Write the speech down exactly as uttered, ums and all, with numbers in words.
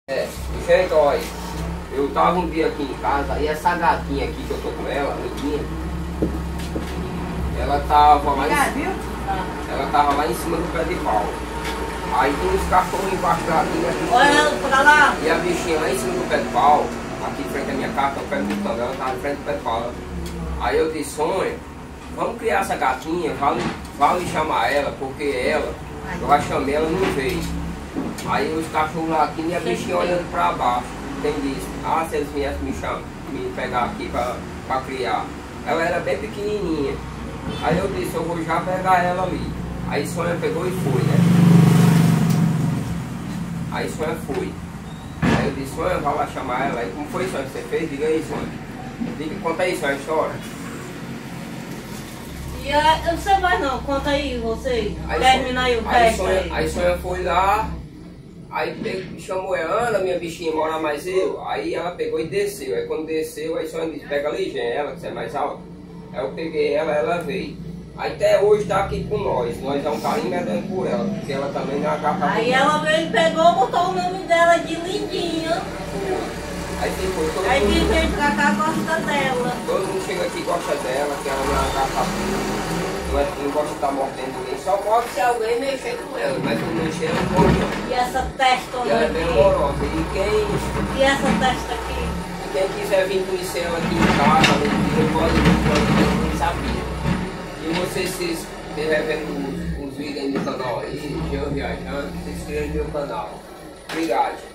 É, gente, olha, eu tava um dia aqui em casa e essa gatinha aqui que eu tô com ela, a amiguinha, ela tava lá em cima, ela tava lá em cima do pé de pau. Aí tem uns cachorros embaixo da linha aqui. Olha pra lá. E a bichinha lá em cima do pé de pau, aqui em frente à minha casa, tô perguntando, ela tava em frente do pé de pau. Aí eu disse, Sônia, vamos criar essa gatinha, vale, vale chamar ela, porque ela, eu já chamei, ela não veio. Aí os cachorros lá aqui e a bichinha olhando pra baixo. Quem disse, ah, se eles viessem me, chamar, me pegar aqui pra, pra criar. Ela era bem pequenininha. Aí eu disse, eu vou já pegar ela ali. Aí Sônia pegou e foi, né? Aí Sônia foi. Aí eu disse, Sônia, vai lá chamar ela. Aí como foi, Sônia, que você fez? Diga aí, Sônia. Diga, conta aí, Sônia, a história. E a, eu não sei mais não, conta aí você. Aí, Termina aí o aí, teste Sônia, aí. aí Sônia foi lá. Aí pegou, chamou ela, Ana, minha bichinha, mora mais eu. Aí ela pegou e desceu. Aí quando desceu, aí Sônia disse, pega ali, gente, ela, que você é mais alta. Aí eu peguei ela, ela veio. Aí até hoje tá aqui com nós. Nós é um carinho medando por ela, porque ela também não acaba. Aí ela veio, pegou, botou o nome dela de Lindinha. Aí ficou todo Aí quem mundo. veio pra cá gosta dela. Todo mundo chega aqui e gosta dela, que ela não acaba. Não, é, não gosta de estar mordendo ninguém. Só pode se alguém mexer com ela, mas não mexer, ela não pode não. E essa testa E ela é bem amorosa. E quem. E essa testa aqui? Quem quiser vir conhecer ela aqui em casa, não pode vir, pode não sabia. E vocês, se estiverem vendo os, os vídeos aí no canal aí, eu viajando, se inscrevam no meu canal. Obrigado.